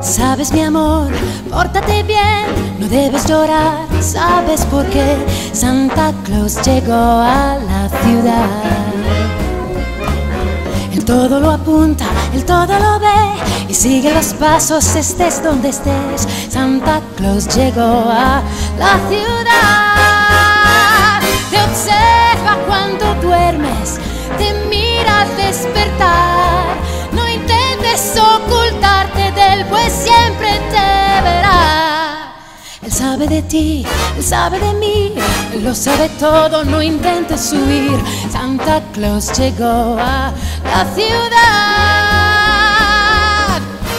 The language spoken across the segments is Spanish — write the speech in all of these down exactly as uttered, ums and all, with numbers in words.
Sabes, mi amor, pórtate bien, no debes llorar. ¿Sabes por qué? Santa Claus llegó a la ciudad. Él todo lo apunta, él todo lo ve y sigue los pasos, estés donde estés. Santa Claus llegó a la ciudad. Te observa cuando duermes, te mira al despertar. No intentes ocultarte de él, pues siempre te verá. Él sabe de ti, él sabe de mí, él lo sabe todo, no intentes huir. Santa Claus llegó a la ciudad.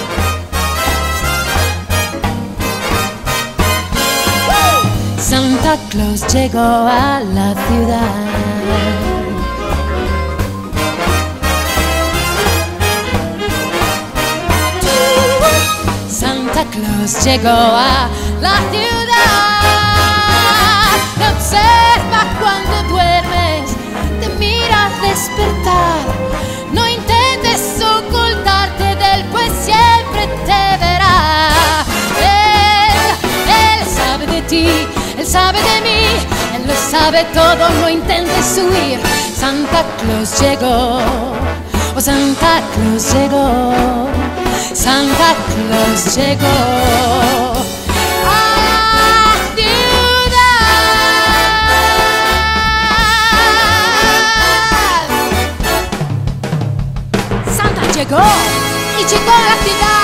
¡Woo! Santa Claus llegó a la ciudad. Santa Claus llegó a la ciudad. Te observa cuando duermes, te mira al despertar. No intentes ocultarte de él, pues siempre te verá. Él, él sabe de ti, él sabe de mí, él lo sabe todo, no intentes huir. Santa Claus llegó, oh Santa Claus llegó. Santa Claus llegó a la ciudad. Santa llegó y llegó a la ciudad.